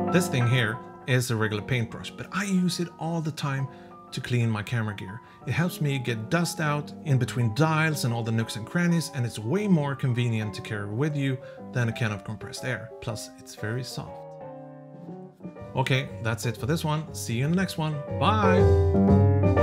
This thing here is a regular paintbrush, but I use it all the time to clean my camera gear. It helps me get dust out in between dials and all the nooks and crannies, and it's way more convenient to carry with you than a can of compressed air. Plus, it's very soft. Okay, that's it for this one. See you in the next one. Bye!